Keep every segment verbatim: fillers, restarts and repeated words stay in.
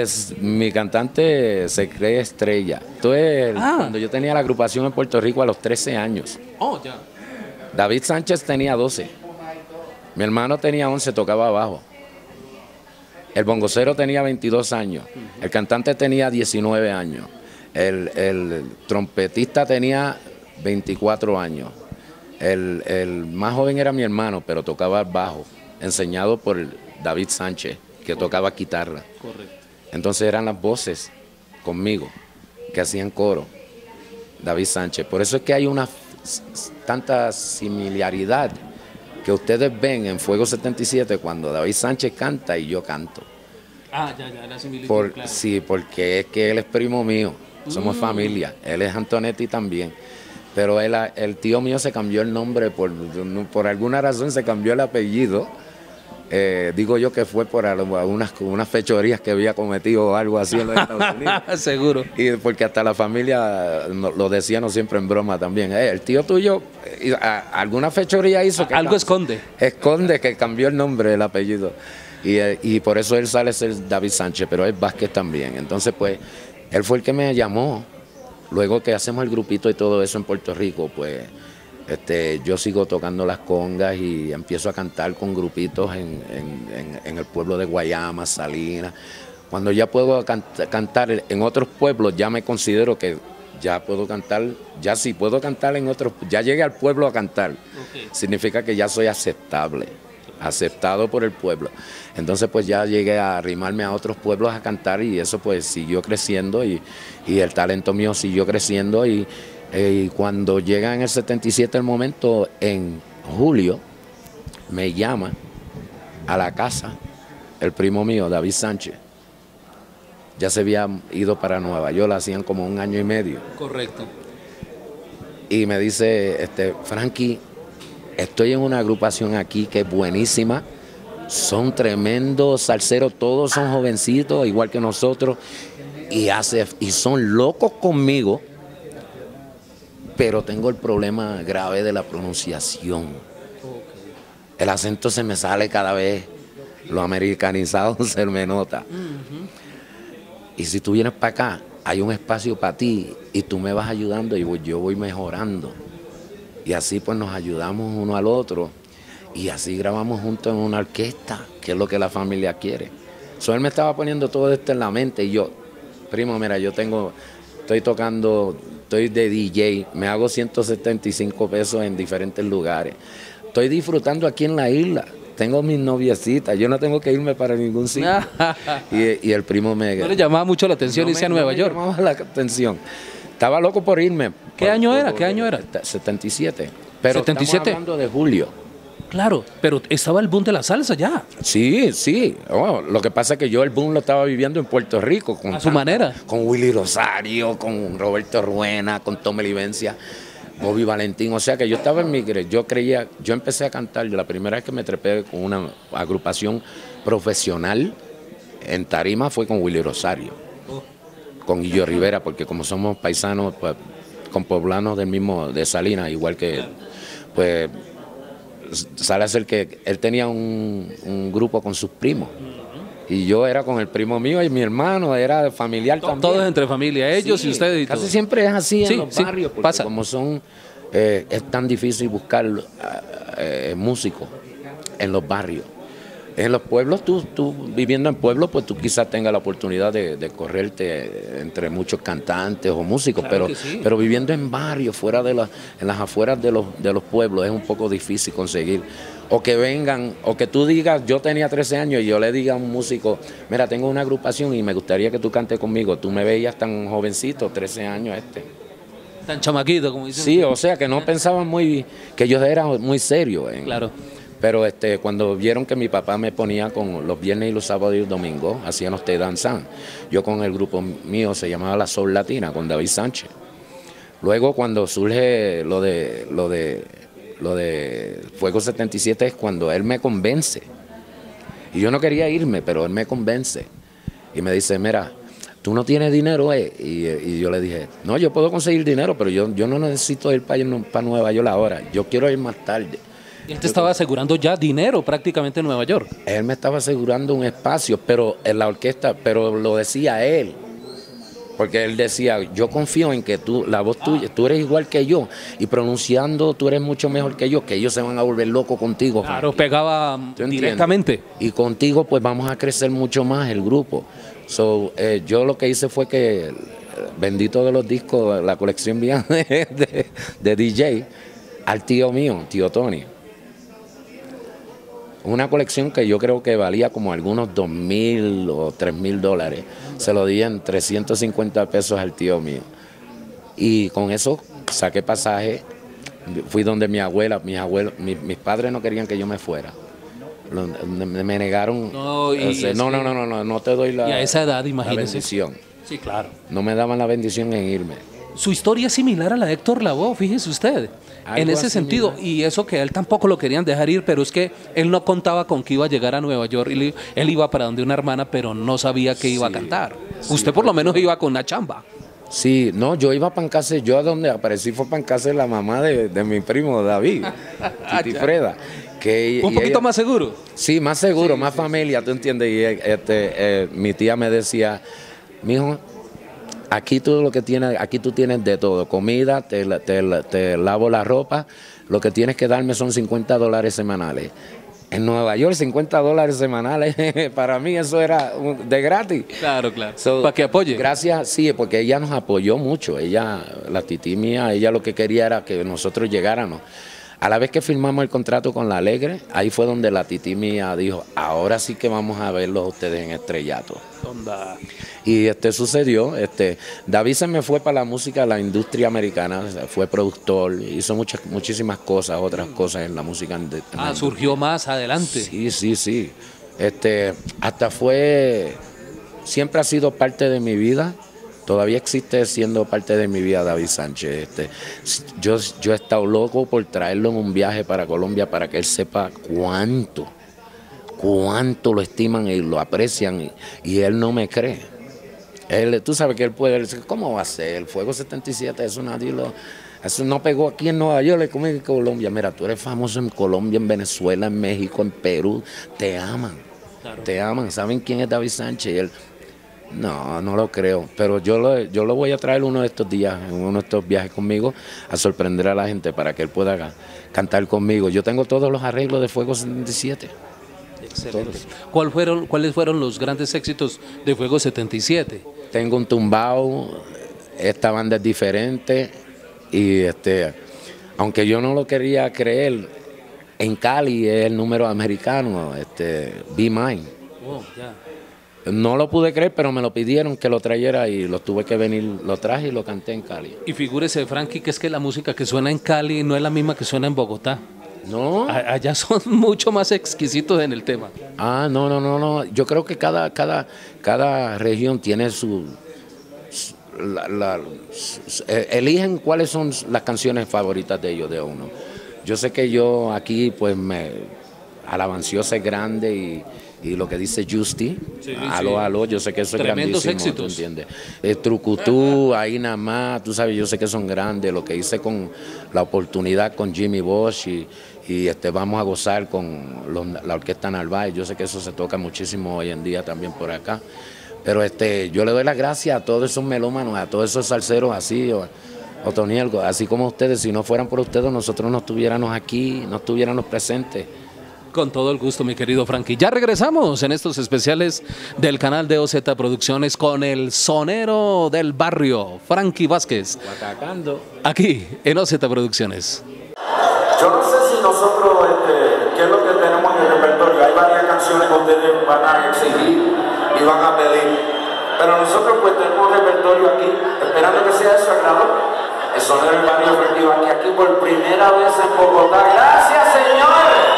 Pues mi cantante se cree estrella. Entonces, Ah. cuando yo tenía la agrupación en Puerto Rico a los trece años, Oh, ya. David Sánchez tenía doce. Mi hermano tenía once, tocaba bajo. El bongocero tenía veintidós años. El cantante tenía diecinueve años. El, el trompetista tenía veinticuatro años. El, el más joven era mi hermano, pero tocaba bajo, enseñado por David Sánchez, que tocaba guitarra. Correcto. Entonces eran las voces conmigo, que hacían coro. David Sánchez. Por eso es que hay una tanta similaridad que ustedes ven en Fuego setenta y siete cuando David Sánchez canta y yo canto. Ah, ya, ya, la similitud, Por, claro. Sí, porque es que él es primo mío, somos Mm. familia, él es Antonetti también. Pero él, el tío mío se cambió el nombre, por, por alguna razón se cambió el apellido. Eh, digo yo que fue por algunas unas fechorías que había cometido o algo así en los Estados Unidos. Seguro. Y porque hasta la familia no, lo decíamos siempre en broma también. Eh, el tío tuyo, eh, a- alguna fechoría hizo que... Algo esconde. Esconde que cambió el nombre, el apellido. Y, eh, y por eso él sale a ser David Sánchez, pero es Vázquez también. Entonces, pues, él fue el que me llamó. Luego que hacemos el grupito y todo eso en Puerto Rico, pues... Este, yo sigo tocando las congas y empiezo a cantar con grupitos en, en- en- en el pueblo de Guayama, Salinas. Cuando ya puedo cant- cantar en otros pueblos, ya me considero que ya puedo cantar, ya sí puedo cantar en otros, ya llegué al pueblo a cantar. Okay. Significa que ya soy aceptable, aceptado por el pueblo. Entonces pues ya llegué a arrimarme a otros pueblos a cantar y eso pues siguió creciendo y, y el talento mío siguió creciendo y... Eh, y cuando llega en el setenta y siete el momento, en julio, me llama a la casa el primo mío, David Sánchez. Ya se había ido para Nueva York, hacían como un año y medio. Correcto. Y me dice, este, Frankie, estoy en una agrupación aquí que es buenísima. Son tremendos salseros, todos son jovencitos, igual que nosotros. Y, hace, y son locos conmigo. Pero tengo el problema grave de la pronunciación. El acento se me sale cada vez, lo americanizado se me nota. Uh-huh. Y si tú vienes para acá, hay un espacio para ti y tú me vas ayudando y voy- yo voy mejorando. Y así pues nos ayudamos uno al otro y así grabamos juntos en una orquesta, que es lo que la familia quiere. So, él me estaba poniendo todo esto en la mente y yo, primo, mira, yo tengo, estoy tocando... Estoy de D J, me hago ciento setenta y cinco pesos en diferentes lugares. Estoy disfrutando aquí en la isla. Tengo mis noviecitas, yo no tengo que irme para ningún sitio. y, y el primo me... No le llamaba mucho la atención no irse a me- Nueva no York. me llamaba la atención. Estaba loco por irme. ¿Qué Por- año por- era? ¿Qué año era? setenta y siete. Pero setenta y siete. estamos hablando de julio. Claro, pero estaba el boom de la salsa ya. Sí, sí. Oh, lo que pasa es que yo el boom lo estaba viviendo en Puerto Rico. Con A su manera. Con Willy Rosario, con Roberto Ruena, con Tommy Livencia, Bobby Valentín. O sea que yo estaba en mi... cre- Yo creía... Yo empecé a cantar, la primera vez que me trepé con una agrupación profesional en tarima fue con Willy Rosario. Oh. Con Guillo Rivera, porque como somos paisanos, pues, con poblanos del mismo, de Salinas, igual que... Pues... Sale a ser que él tenía un, un grupo con sus primos y yo era con el primo mío y mi hermano, era familiar también. Todos entre familia, ellos Sí, y ustedes y casi todo. siempre es así Sí, en los sí, barrios, porque pasa. como son, eh, es tan difícil buscar eh, músicos en los barrios. En los pueblos, tú, tú viviendo en pueblos, pues tú quizás tengas la oportunidad de, de correrte entre muchos cantantes o músicos, Claro pero, que sí. pero viviendo en barrios, fuera de las, en las afueras de los, de los pueblos, es un poco difícil conseguir. O que vengan, o que tú digas, yo tenía trece años y yo le diga a un músico, mira, tengo una agrupación y me gustaría que tú cantes conmigo. Tú me veías tan jovencito, trece años este. Tan chamaquito, como dicen. Sí, o sea, que no pensaban muy, que yo era muy serio. En, Claro. Pero este, cuando vieron que mi papá me ponía con los viernes y los sábados y los domingos, hacían Te Danzan. Yo con el grupo mío se llamaba La Soul Latina, con David Sánchez. Luego cuando surge lo de, lo de, lo de Fuego setenta y siete es cuando él me convence. Y yo no quería irme, pero él me convence. Y me dice, mira, tú no tienes dinero, eh. Y, y yo le dije, no, yo puedo conseguir dinero, pero yo, yo no necesito ir para, para Nueva York ahora. Yo quiero ir más tarde. Él te estaba asegurando ya dinero prácticamente en Nueva York. Él me estaba asegurando un espacio, pero en la orquesta, pero lo decía él. Porque él decía, yo confío en que tú, la voz tuya, tú eres igual que yo, y pronunciando tú eres mucho mejor que yo, que ellos se van a volver locos contigo. Claro, Frankie. pegaba directamente. Y contigo pues vamos a crecer mucho más el grupo. So, eh, yo lo que hice fue que, eh, bendito de los discos, la colección mía de, de, de D J, al tío mío, tío Tony. Una colección que yo creo que valía como algunos dos mil o tres mil dólares. Se lo di en trescientos cincuenta pesos al tío mío. Y con eso saqué pasaje. Fui donde mi abuela, mis abuelos, mis, mis padres no querían que yo me fuera. Lo, me, me negaron. No, y o sea, no, no, no, no, no, no te doy la, y a esa edad, la imagínese. bendición. Sí, claro. No me daban la bendición en irme. Su historia es similar a la de Héctor Lavoe, fíjese usted. Algo En ese así, sentido, mira. y eso que él tampoco lo querían dejar ir, pero es que él no contaba con que iba a llegar a Nueva York. Él, él iba para donde una hermana, pero no sabía que iba Sí, a cantar. sí, Usted por lo menos iba con una chamba. Sí, no, yo iba a Pancase, yo a donde aparecí fue Pancase, la mamá de, de mi primo David, Titi Freda. Que, Un y poquito ella- más seguro. Sí, más seguro, más familia, tú entiendes. Y eh, este, eh, mi tía me decía, mijo, aquí tú lo que tienes, aquí tú tienes de todo, comida, te, la- te la- te lavo la ropa, lo que tienes que darme son cincuenta dólares semanales. En Nueva York, cincuenta dólares semanales, para mí eso era un- de gratis. Claro, claro. So, para que apoye. Gracias, sí, porque ella nos apoyó mucho. Ella, la tití mía, ella lo que quería era que nosotros llegáramos. A la vez que firmamos el contrato con La Alegre, ahí fue donde la tití mía dijo, ahora sí que vamos a verlos a ustedes en estrellato. Onda. Y este sucedió, este, David se me fue para la música, la industria americana, fue productor, hizo muchas, muchísimas cosas, otras cosas en la música. en- en Ah, la surgió más adelante. Sí, sí, sí. Este, hasta fue, siempre ha sido parte de mi vida. Todavía existe siendo parte de mi vida David Sánchez. Este, yo, yo he estado loco por traerlo en un viaje para Colombia para que él sepa cuánto, cuánto lo estiman y lo aprecian y, y él no me cree. Él, tú sabes que él puede decir, ¿cómo va a ser? El Fuego setenta y siete, eso nadie lo... Eso no pegó aquí en Nueva York, como en Colombia. Mira, tú eres famoso en Colombia, en Venezuela, en México, en Perú. Te aman, Claro. te aman. ¿Saben quién es David Sánchez? Y él, no, no lo creo. Pero yo lo, yo lo voy a traer uno de estos días, en uno de estos viajes conmigo, a sorprender a la gente para que él pueda ca- cantar conmigo. Yo tengo todos los arreglos de Fuego setenta y siete. Excelente. ¿Cuál fueron, ¿Cuáles fueron los grandes éxitos de Fuego setenta y siete? Tengo un tumbao, esta banda es diferente y este, aunque yo no lo quería creer, en Cali es el número americano, este, Be Mine. Oh, ya. No lo pude creer, pero me lo pidieron que lo trayera y lo tuve que venir, lo traje y lo canté en Cali. Y figúrese, Frankie, que es que la música que suena en Cali no es la misma que suena en Bogotá. ¿No? A- Allá son mucho más exquisitos en el tema. Ah, no, no, no, no. Yo creo que cada, cada, cada región tiene su... su- la- la- su- eh, eligen cuáles son las canciones favoritas de ellos, de uno. Yo sé que yo aquí, pues, me... Alabanciosa es grande y, y lo que dice Justy, Sí, aló, sí. aló, yo sé que eso es Tremendos grandísimo, ¿tú éxitos. entiendes? Eh, Trucutú, ahí nada más, tú sabes, yo sé que son grandes, lo que hice con la oportunidad con Jimmy Bosch y, y este, vamos a gozar con los- la Orquesta Narváez, yo sé que eso se toca muchísimo hoy en día también por acá, pero este, yo le doy las gracias a todos esos melómanos, a todos esos salseros así, o, Otoniel, así como ustedes, si no fueran por ustedes, nosotros no estuviéramos aquí, no estuviéramos presentes. Con todo el gusto, mi querido Frankie. Ya regresamos en estos especiales del canal de O Z Producciones con el sonero del barrio, Frankie Vázquez, Atacando. aquí en O Z Producciones. Yo no sé si nosotros, este, qué es lo que tenemos en el repertorio. Hay varias canciones que ustedes van a exigir y van a pedir. Pero nosotros pues tenemos un repertorio aquí, esperando que sea de su agrado. El sonero del barrio Frankie Vázquez aquí por primera vez en Bogotá. ¡Gracias, señores!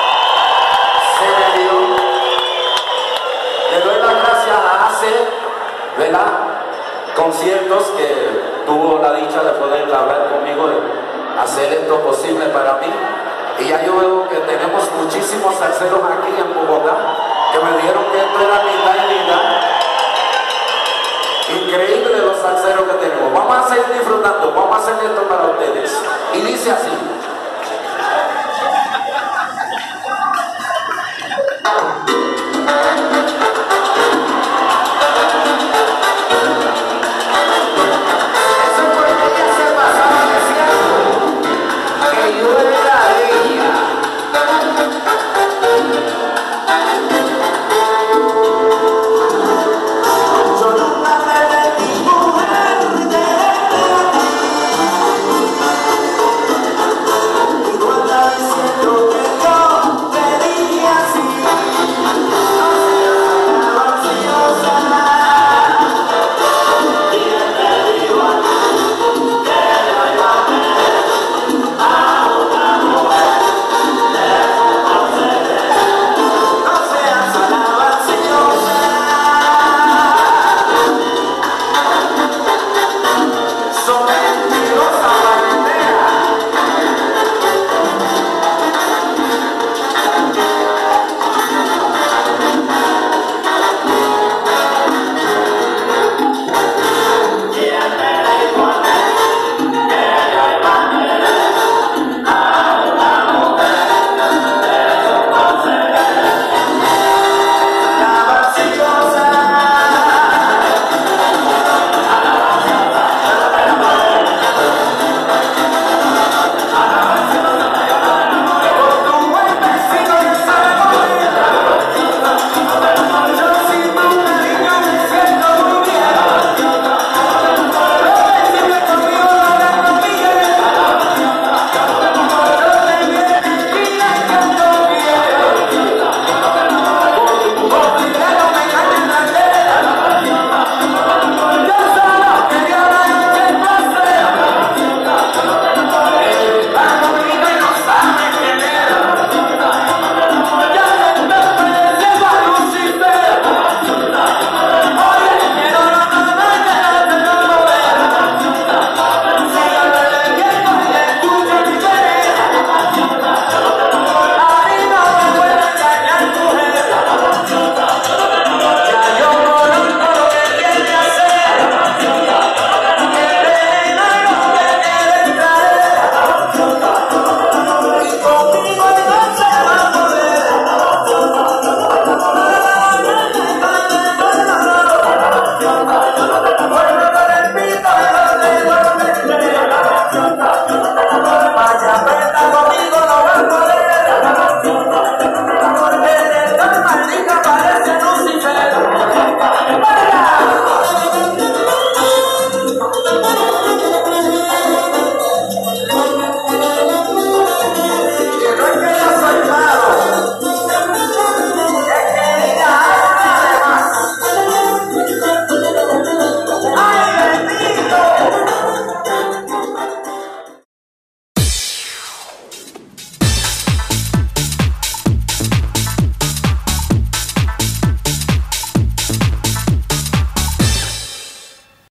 Se me dio. Le doy las gracias a A C, ¿verdad? Conciertos que tuvo la dicha de poder hablar conmigo, de hacer esto posible para mí. Y ya yo veo que tenemos muchísimos salseros aquí en Bogotá que me dijeron que esto era mitad y mitad. Increíble los salseros que tenemos. Vamos a seguir disfrutando, vamos a hacer esto para ustedes. Y dice así.